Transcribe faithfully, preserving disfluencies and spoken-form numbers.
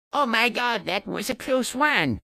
Oh my god, that was a close one.